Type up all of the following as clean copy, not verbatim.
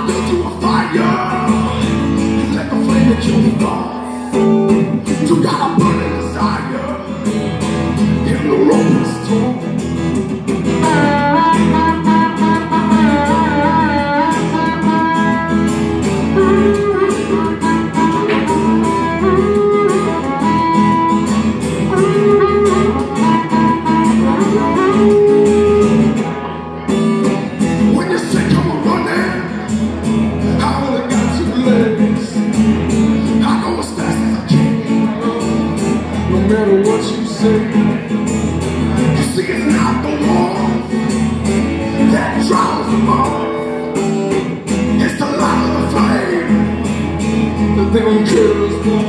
built you a fire. Let the flame that you fall. You got a burning desire. In the rope is torn. You see, it's not the wall that drives them off. It's the light of the flame that they don't kill us for.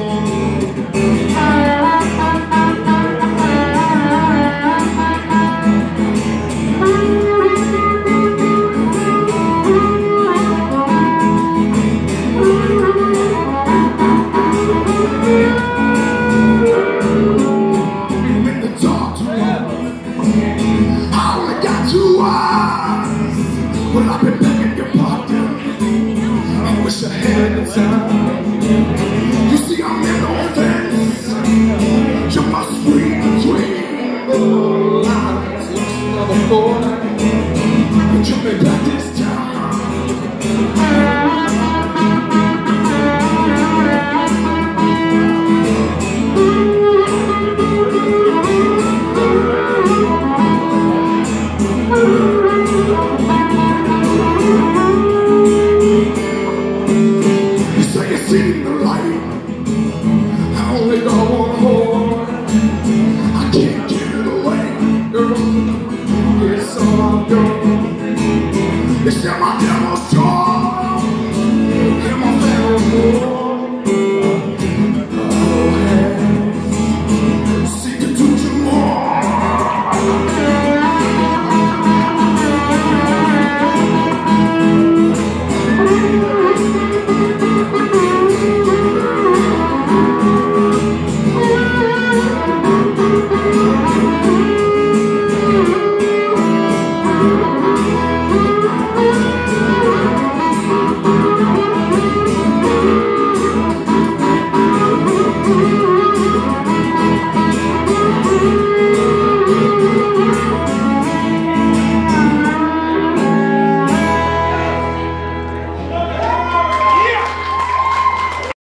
Well, I've been begging your pardon. I wish I had the time. You see, I'm in no offense. You must read between the lines. It's another boy. But you've been back to